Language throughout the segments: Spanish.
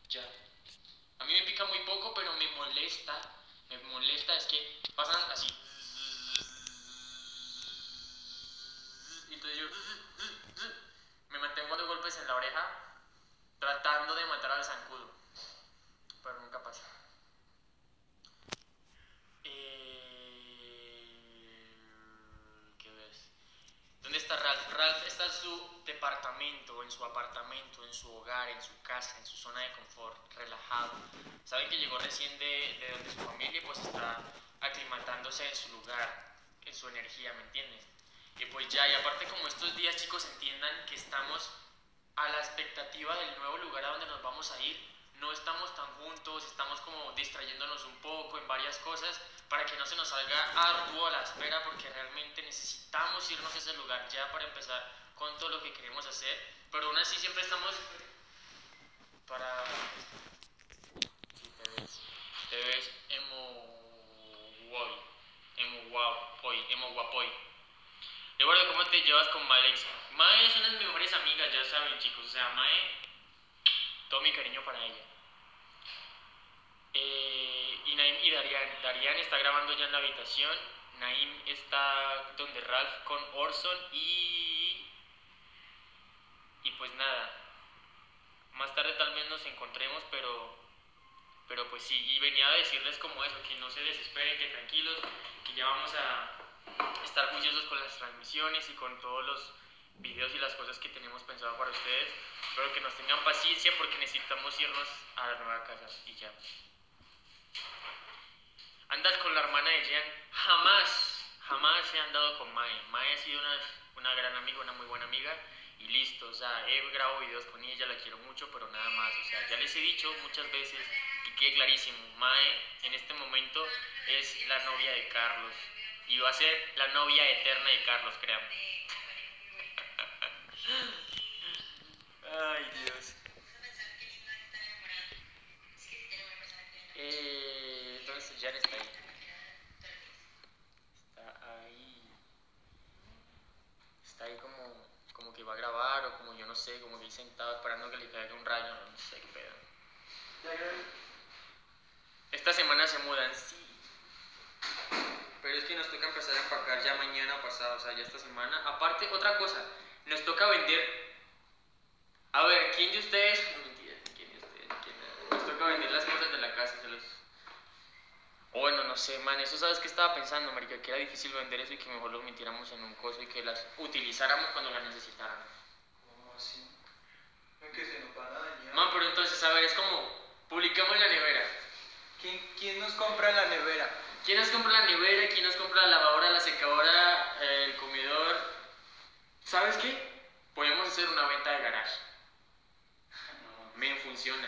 Ya. A mí me pica muy poco, pero me molesta es que pasan así. Y entonces yo me mantengo dando golpes en la oreja, tratando de matar al zancudo, pero nunca pasa. ¿Qué ves? ¿Dónde está Ralph? Ralph está en su departamento, en su apartamento, en su hogar, en su casa, en su zona de confort, relajado. Saben que llegó recién de donde su familia, pues está aclimatándose en su lugar, en su energía, ¿me entienden? Y pues ya, y aparte como estos días, chicos, entiendan que estamos a la expectativa del nuevo lugar a donde nos vamos a ir. No estamos tan juntos, estamos como distrayéndonos un poco en varias cosas para que no se nos salga arduo la espera, porque realmente necesitamos irnos a ese lugar ya para empezar con todo lo que queremos hacer, pero aún así siempre estamos para... Sí, te ves emo guapoy. Eduardo, ¿cómo te llevas con Alexa? Mae es una de mis mejores amigas, ya saben, chicos, o sea, Mae, todo mi cariño para ella. Y Naim y Darian está grabando ya en la habitación. Naim está donde Ralph con Orson y pues nada, más tarde tal vez nos encontremos, pero pues sí, y venía a decirles como eso, que no se desesperen, que tranquilos, que ya vamos a estar juiciosos con las transmisiones y con todos los videos y las cosas que tenemos pensado para ustedes, pero que nos tengan paciencia porque necesitamos irnos a la nueva casa y ya. ¿Andas con la hermana de Jean? Jamás he andado con Mae. Mae ha sido una gran amiga, una muy buena amiga y listo, o sea, he grabado videos con ella, la quiero mucho, pero nada más, o sea, ya les he dicho muchas veces y quede clarísimo, Mae en este momento es la novia de Carlos y va a ser la novia eterna de Carlos, créanme. Ay, Dios. Entonces Jan está ahí. Está ahí. Está ahí como que va a grabar o como yo no sé, como que ahí sentado esperando que le caiga un rayo, no sé qué pedo. Esta semana se mudan, sí. Pero es que nos toca empezar a empacar ya mañana o pasado, o sea, ya esta semana. Aparte, otra cosa, nos toca vender. A ver, ¿quién de ustedes? No, mentira, ¿quién de ustedes? Nos toca vender las cosas de la casa, se los... O bueno, no sé, man, eso sabes que estaba pensando, marica, que era difícil vender eso y que mejor lo metiéramos en un coso y que las utilizáramos cuando las necesitáramos. ¿Cómo así? ¿No que se nos van a dañar? Man, pero entonces, a ver, es como, publicamos en la nevera. ¿Quién nos compra la nevera? ¿Quién nos compra la nevera? ¿Quién nos compra la lavadora, la secadora, el comedor? ¿Sabes qué? Podemos hacer una venta de garage. Me funciona.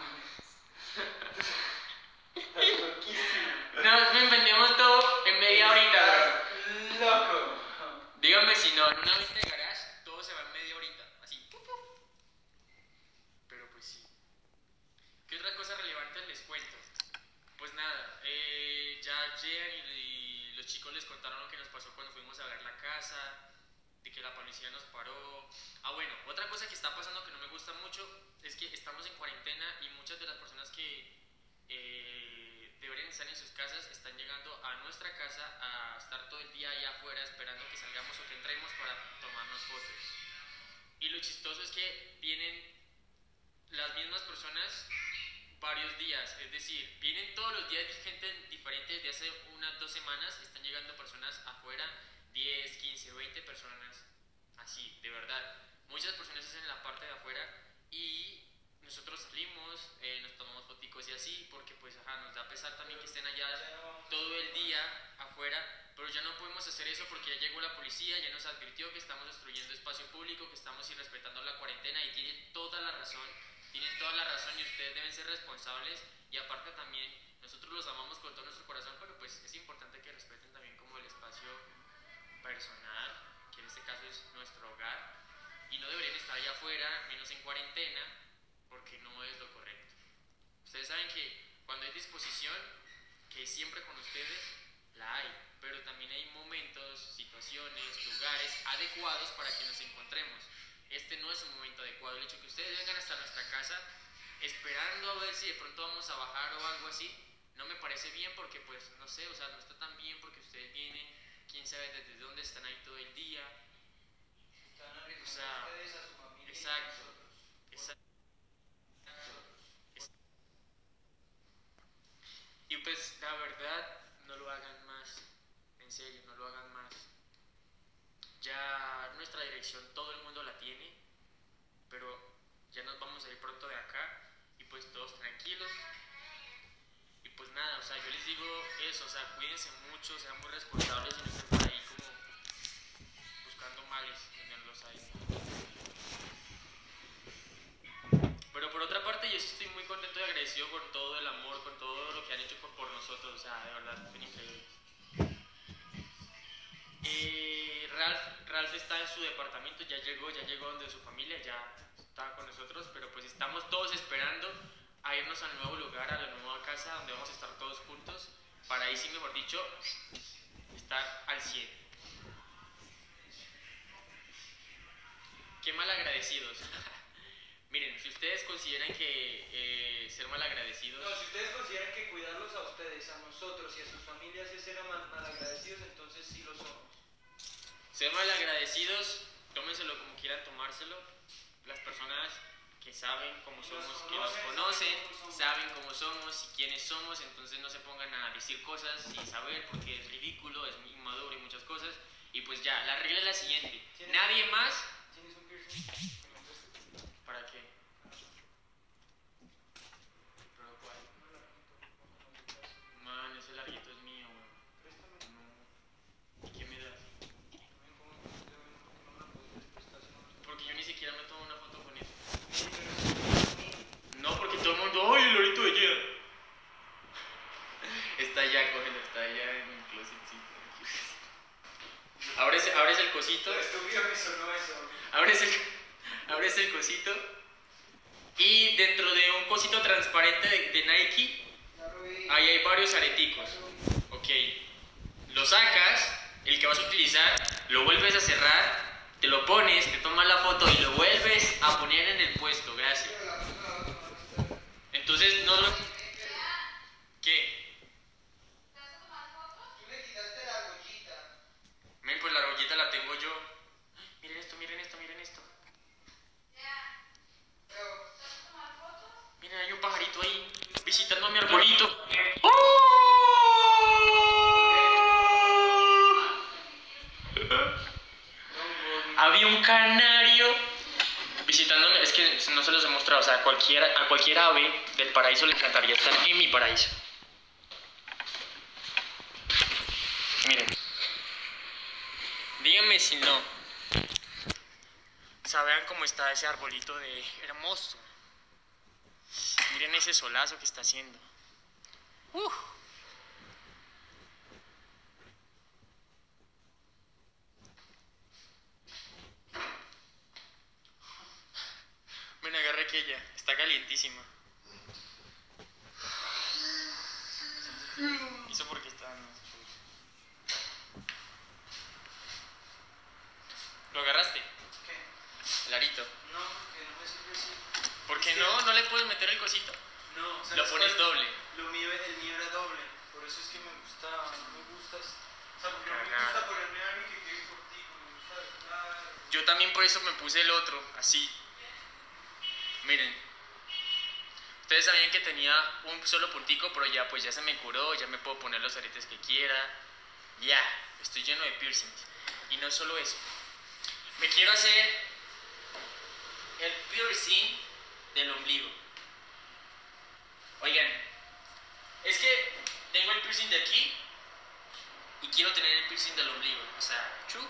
Estás loquísimo. Nos vendemos todo en media horita. Estás loco. Díganme si no, en una venta de garage todo se va en media horita. Así. Pero pues sí. ¿Qué otra cosa relevante les cuento? Pues nada, ya Jean y los chicos les contaron lo que nos pasó cuando fuimos a ver la casa, de que la policía nos paró. Ah, bueno, otra cosa que está pasando que no me gusta mucho es que estamos en cuarentena y muchas de las personas que deberían estar en sus casas están llegando a nuestra casa a estar todo el día allá afuera esperando que salgamos o que entremos para tomarnos fotos. Y lo chistoso es que vienen las mismas personas varios días, es decir, vienen todos los días gente diferente desde hace unas 2 semanas, están llegando personas afuera, 10, 15, 20 personas, así, de verdad. Muchas personas están en la parte de afuera y nosotros salimos, nos tomamos foticos y así, porque pues ajá, nos da pesar también que estén allá todo el día afuera, pero ya no podemos hacer eso porque ya llegó la policía, ya nos advirtió que estamos destruyendo espacio público, que estamos irrespetando la cuarentena y tienen toda la razón. Tienen toda la razón y ustedes deben ser responsables y aparte también nosotros los amamos con todo nuestro corazón, pero pues es importante que respeten también como el espacio personal, que en este caso es nuestro hogar y no deberían estar allá afuera, menos en cuarentena, porque no es lo correcto. Ustedes saben que cuando hay disposición, que es siempre con ustedes, la hay, pero también hay momentos, situaciones, lugares adecuados para que nos encontremos. Este no es un momento adecuado. El hecho de que ustedes vengan hasta nuestra casa esperando a ver si de pronto vamos a bajar o algo así. No me parece bien porque pues no sé, o sea, no está tan bien porque ustedes vienen, quién sabe desde dónde están ahí todo el día. Están arriesgando O sea, ustedes a su familia exacto, y a nosotros. exacto. Y pues la verdad, no lo hagan más, en serio, no lo hagan más. Ya nuestra dirección todo el mundo la tiene, pero ya nos vamos a ir pronto de acá y pues todos tranquilos. Y pues nada, o sea, yo les digo eso, o sea, cuídense mucho, sean muy responsables y no estén por ahí como buscando males donde no los hay. Pero por otra parte, yo sí estoy muy contento y agradecido con todo el amor, con todo lo que han hecho por nosotros, o sea, de verdad, son increíbles. Ralph está en su departamento, ya llegó donde su familia, ya está con nosotros, pero pues estamos todos esperando a irnos al nuevo lugar, a la nueva casa donde vamos a estar todos juntos, para ahí sí, mejor dicho, estar al 100. Qué malagradecidos. Miren, si ustedes consideran que ser malagradecidos... No, si ustedes consideran que cuidarlos a ustedes, a nosotros y a sus familias es ser malagradecidos, entonces sí lo somos. Ser malagradecidos, tómenselo como quieran tomárselo. Las personas que saben cómo somos, que nos conocen, saben cómo somos y quiénes somos, entonces no se pongan a decir cosas sin saber porque es ridículo, es muy inmaduro y muchas cosas. Y pues ya, la regla es la siguiente. Nadie más... ¿Tienes un piercing? ¿Para qué? ¿Pero cuál? Man, ese larguito es mío, weón. Préstame. No. ¿Y qué me das? Porque yo ni siquiera me tomo una foto con eso. No, porque todo el mundo, ¡ay, el lorito de Jera! Está allá, cógelo, está allá en el closetcito. Abres el cosito. Estúpido me sonó eso. Abres el cosito. Y dentro de un cosito transparente de Nike, ahí hay varios areticos. Ok. Lo sacas, el que vas a utilizar, lo vuelves a cerrar, te lo pones, te tomas la foto y lo vuelves a poner en el puesto. Gracias. Entonces, no lo... ¿Qué? Tú le quitaste la argollita. Men, pues la argollita la tengo yo. Miren esto, miren esto, miren esto. Miren, hay un pajarito ahí visitando a mi arbolito. Había un canario visitándome, es que no se los he mostrado, o sea, a cualquier ave del paraíso le encantaría estar en mi paraíso. Miren, díganme si no. O sea, vean cómo está ese arbolito de hermoso. Miren ese solazo que está haciendo. Me agarré aquella, está calientísima. Eso porque está... ¿Lo agarraste? ¿Qué? El arito. No, porque no me sirve así. ¿Por qué no? ¿No le puedes meter el cosito? No, ¿sabes Lo pones cuál? doble. El mío era doble. Por eso es que me gusta, no me gusta. O sea, porque no me Cagar. gusta ponerme algo que quede cortico. Me gusta dejar. Yo también por eso me puse el otro, así. Miren. Ustedes sabían que tenía un solo puntico, pero ya pues ya se me curó, ya me puedo poner los aretes que quiera. Ya, estoy lleno de piercings. Y no solo eso. Me quiero hacer el piercing del ombligo. Oigan, es que tengo el piercing de aquí y quiero tener el piercing del ombligo. O sea, chu.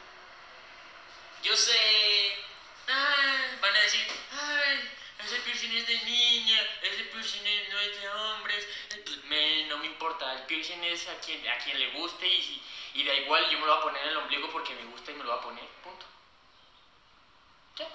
Yo sé, van a decir, ay, ese piercing es de niña, ese piercing no es de hombres. Pues, no me importa, el piercing es a quien le guste y da igual, yo me lo voy a poner en el ombligo porque me gusta y me lo voy a poner, punto. ¿Qué?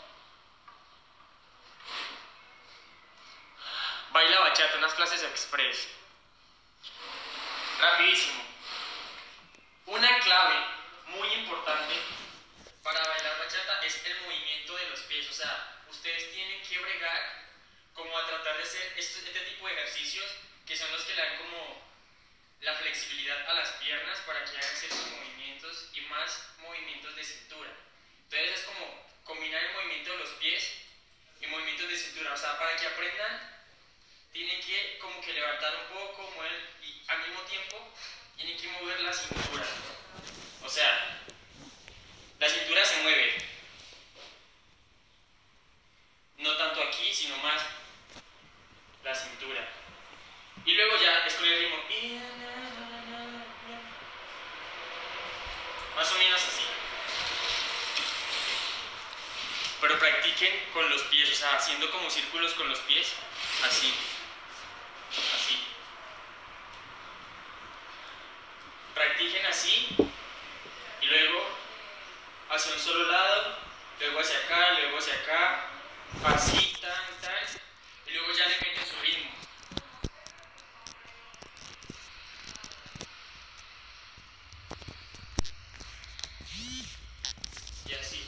Baila bachata, unas clases express. Rapidísimo. Una clave muy importante para bailar bachata es el movimiento de los pies. O sea, ustedes tienen que bregar como a tratar de hacer este tipo de ejercicios que son los que le dan como la flexibilidad a las piernas para que hagan ciertos movimientos y más movimientos de cintura. Entonces es como combinar el movimiento de los pies y movimientos de cintura. O sea, para que aprendan, tienen que como que levantar un poco, mover y al mismo tiempo tienen que mover la cintura. O sea, la cintura se mueve. No tanto aquí, sino más la cintura. Y luego ya es con el ritmo. Más o menos así. Pero practiquen con los pies, o sea, haciendo como círculos con los pies. Así. Así. Practiquen así. Y luego hacia un solo lado. Luego hacia acá. Así, tan. Y luego ya le meten su ritmo. Y así.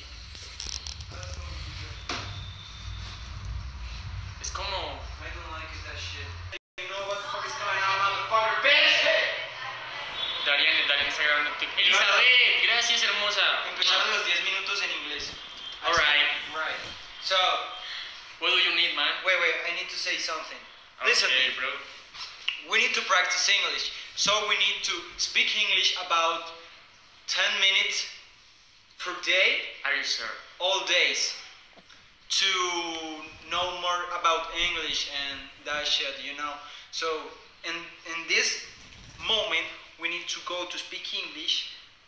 Es como... I don't like that shit. You know what the fuck is going on, motherfucker, bitch? Darian está grabando TikTok. Elizabeth, gracias, hermosa. Empezaron los 10 minutos en inglés. Alright. Right. So, What do you need, man? wait, I need to say something. Listen to Okay, me. bro. We need to practice English. So we need to speak English about 10 minutes per day, Are you sure? all days, to know more about English and that shit, you know. So in this moment, we need to go to speak English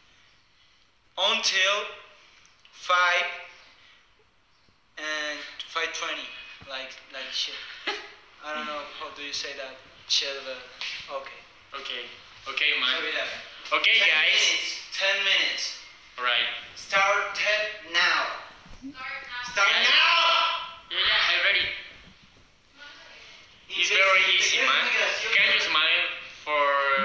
until 5 and 5:20, like shit. I don't know how do you say that, shit, but okay. Okay, man. So we left. Okay, 10 guys. minutes. 10 minutes. Alright. Start now. Start Yeah. now. Yeah, I'm ready. It's very easy, man. Can you smile for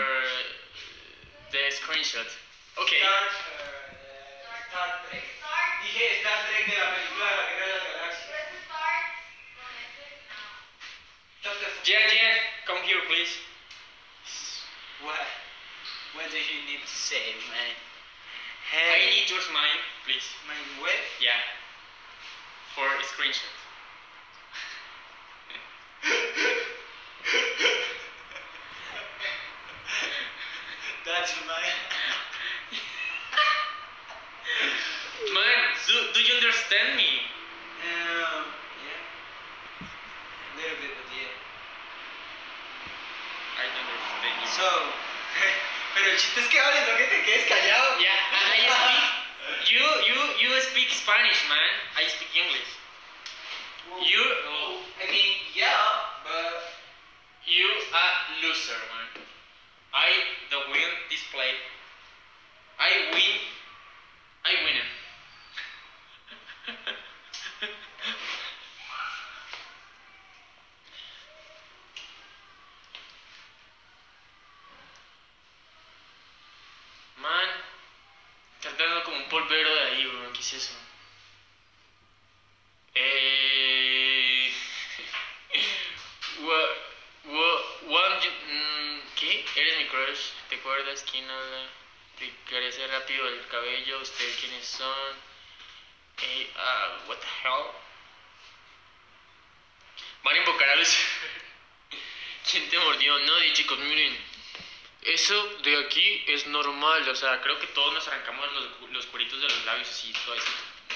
the screenshot? Okay. Star Trek. Dije Star Trek de la película de la Guerra de las Galaxias. Shut the fuck Jen, come here, please. What? What do you need to say, man? I Hey. need your smile, please. My what? Yeah. For a screenshot. That's my. Man, do you understand me? Yeah. Little bit, but yeah. I don't understand you. So, pero el chiste es que hables, no que te quedes callado. Yeah, and I speak. You speak Spanish, man. I speak English. Well, You I mean, yeah, but you a loser, man. I the win this play. I win. Man, está dando como un polvero de ahí, bro. ¿Qué es eso? ¿Qué? ¿Eres mi crush? ¿Te acuerdas quién habla? ¿Te crece rápido el cabello? ¿Ustedes quiénes son? What the hell? Van a invocar a los... ¿Quién te mordió? Nadie, chicos, miren. Eso de aquí es normal, o sea, creo que todos nos arrancamos los cueritos de los labios así, suavecito.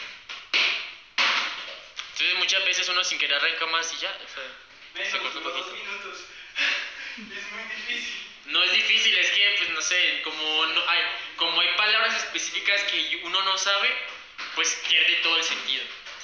Entonces muchas veces uno sin querer arranca más y ya, o sea, se corta un poquito. 2 minutos. Es muy difícil. No es difícil, es que, pues no sé, como hay palabras específicas que uno no sabe, pues pierde todo el sentido.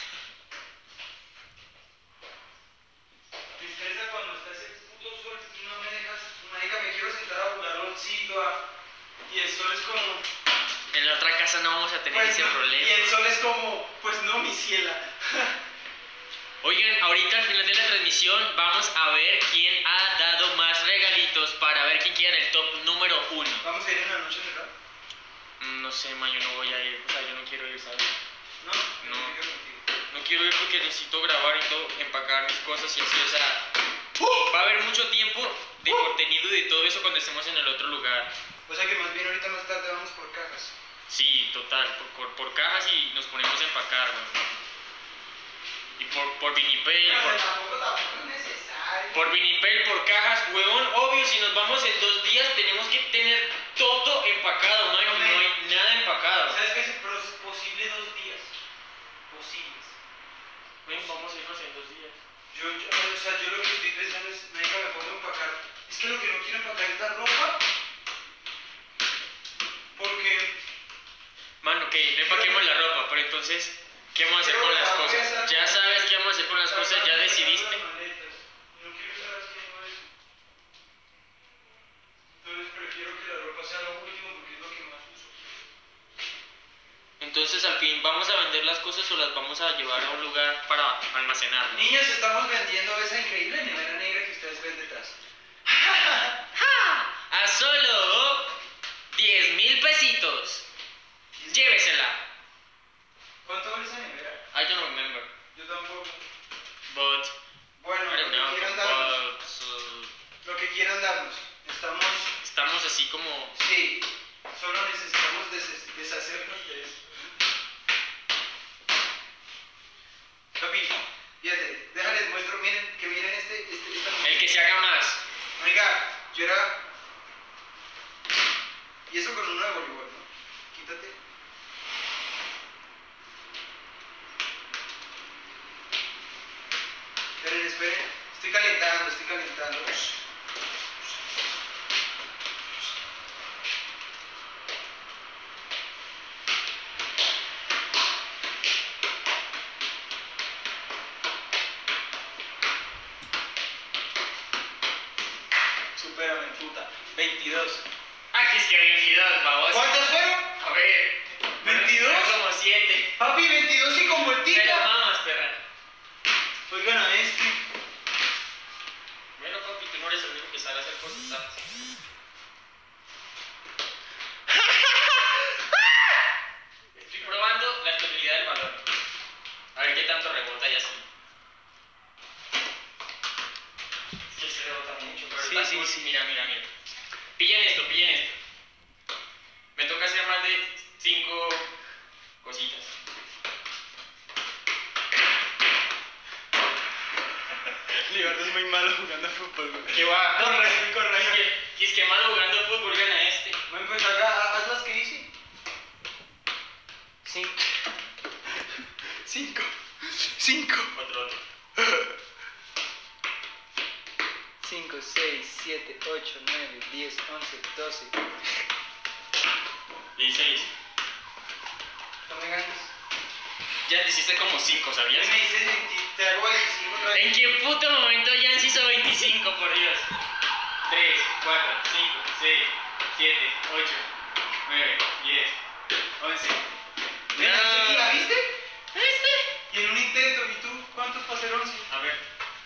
Me estresa cuando estás en puto sol y no me dejas, marica, me quiero sentar a jugar rolcito y el sol es como... En la otra casa no vamos a tener Pues ese no, problema. y el sol es como, pues no, mi ciela. Oigan, ahorita al final de la transmisión vamos a ver quién ha dado más regalitos para ver quién queda en el top número 1. Vamos a ir en la noche, ¿verdad? No sé, ma, yo no voy a ir, o sea, yo no quiero ir, ¿sabes? No, No. me quedo contigo. ¿No no quiero ir porque necesito grabar y todo, empacar mis cosas y así, o sea, va a haber mucho tiempo de contenido y de todo eso cuando estemos en el otro lugar. O sea que más bien ahorita más tarde vamos por cajas. Sí, total, por cajas y nos ponemos a empacar, güey. Y por vinipel, Tampoco es necesario. por vinipel, por cajas, huevón, obvio, si nos vamos en 2 días tenemos que tener todo empacado, no hay nada empacado. ¿Sabes qué es posible 2 días? Posibles. Ven, vamos a irnos en 2 días. Yo lo que estoy pensando es, marica, me pongo a empacar. Es que lo que no quiero empacar es la ropa. Porque... Mano, ok, no empaquemos la ropa, pero entonces, ¿qué vamos a hacer con las cosas? Ya sabes qué vamos a hacer con las cosas, ya decidiste. No quiero estar haciendo eso. Entonces prefiero que la ropa sea lo último porque es lo que más uso. Entonces, al fin, ¿vamos a vender las cosas o las vamos a llevar a un lugar para almacenarlas? Niños, estamos vendiendo esa increíble nevera negra que ustedes ven detrás. A solo 10,000 pesitos. Llévesela. ¿Cuánto vale esa nevera? I don't remember, Yo tampoco. but Bueno, I don't know. Lo que quieran darnos. Estamos así como... Sí, solo necesitamos deshacernos de eso. Papi, fíjate, déjales muestro, miren, que miren esta El que se haga más. Oiga, yo era... Y eso con uno de voleibol, ¿no? Quítate. Esperen, estoy calentando. Supérame, puta. 22. Aquí es que 22, vamos. ¿Cuántos fueron? A ver. 22. Como 7. Papi, 22 y con Te la vueltita. mamas, perra. Oigan a este. Bueno, papi, tú no eres el único que sabe hacer cosas, ¿sabes? Estoy probando la estabilidad del balón. A ver qué tanto rebota y así. Es que se rebota mucho, pero Sí, está sí, cool. sí. Mira. Pillen esto. Me toca hacer más de 5 cositas. Libardo es muy malo jugando fútbol, güey. ¿Qué va? Corre. Es que malo jugando fútbol gana este. Bueno, pues acá, haz las que hice. 5. Otro. 5, 6, 7, 8, 9, 10, 11, 12. 16. No me ganas. Ya te hiciste como 5, ¿sabías? Me dices 20, te hago 25 otra vez. ¿En qué puto momento ya se hizo 25, por Dios? 3, 4, 5, 6, 7, 8, 9, 10, 11. ¿La viste? ¿Viste? Y en un intento, ¿y tú? ¿Cuántos para hacer 11? A ver.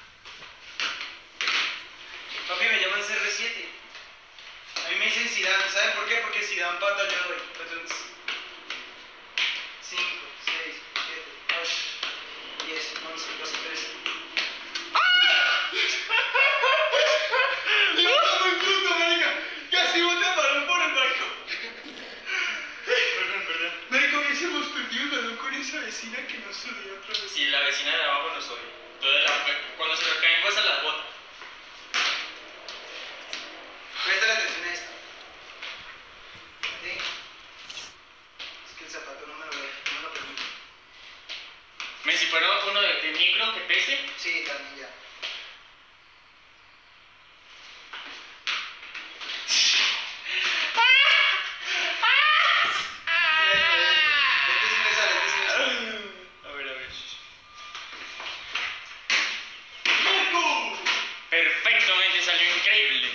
Papi, me llaman CR7. A mí me dicen Zidane. ¿Saben por qué? Porque Zidane pata yo doy. Entonces, 5, 6, 7, 8, 10, 11, 12, 13. ¡Yo está muy puto, marica! ¡Casi boté el balón por el balcón! Perdón. Marica, hubiésemos perdido el balón con esa vecina que nos odia otra vez. Sí, la vecina de abajo nos odia. Cuando se le caen cosas las bota. Presta atención a esto. ¿Sí? Es que el zapato no me lo permite. Si fuera uno de micro que pese. Sí, también ya. Este sí me sale. A ver. ¡Marco! Perfectamente, salió increíble.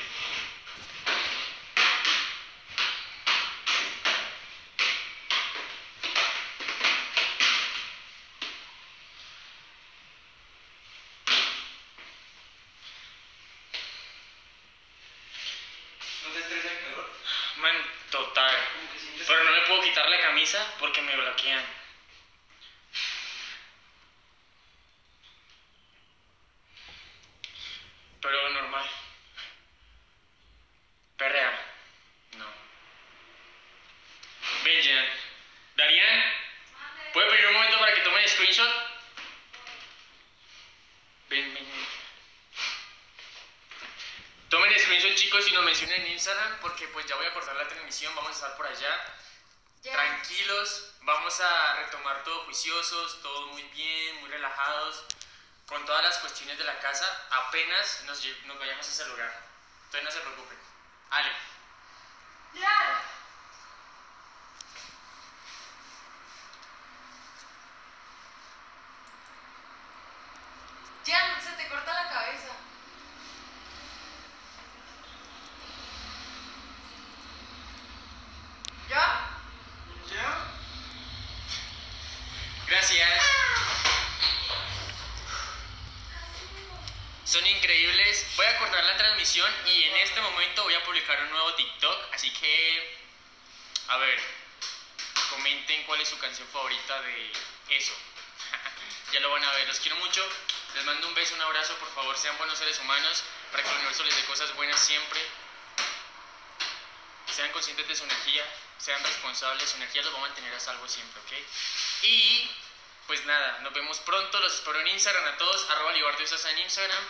¿No te estresa el calor? Man, total. Como que sientes... Pero no me puedo quitar la camisa porque me bloquean. chicos, y nos mencionen en Instagram porque pues ya voy a cortar la transmisión, vamos a estar por allá. Ya. Tranquilos, vamos a retomar todo juiciosos, todo muy bien, muy relajados, con todas las cuestiones de la casa, apenas nos vayamos a ese lugar. Entonces no se preocupen. Ale. Ya. Ya, se te corta la cabeza. ¿Ya? Yeah. Gracias. Son increíbles. Voy a cortar la transmisión y en este momento voy a publicar un nuevo TikTok. Así que, a ver, comenten cuál es su canción favorita de eso. Ya lo van a ver. Los quiero mucho. Les mando un beso, un abrazo. Por favor, sean buenos seres humanos para que el universo les dé cosas buenas siempre. Sean conscientes de su energía. Sean responsables. Su energía los va a mantener a salvo siempre, ¿ok? Y pues nada, nos vemos pronto, los espero en Instagram a todos, @libardiosas en Instagram.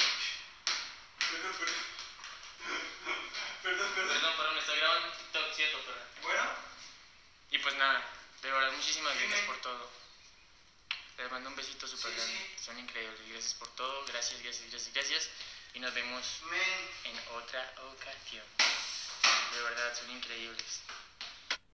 Perdón, me está grabando un TikTok, cierto, perdón. Bueno. Y pues nada, de verdad, muchísimas gracias Dime. por todo. Les mando un besito súper Sí, grande, sí. son increíbles, gracias por todo, gracias. Y nos vemos Man. en otra ocasión. De verdad, son increíbles.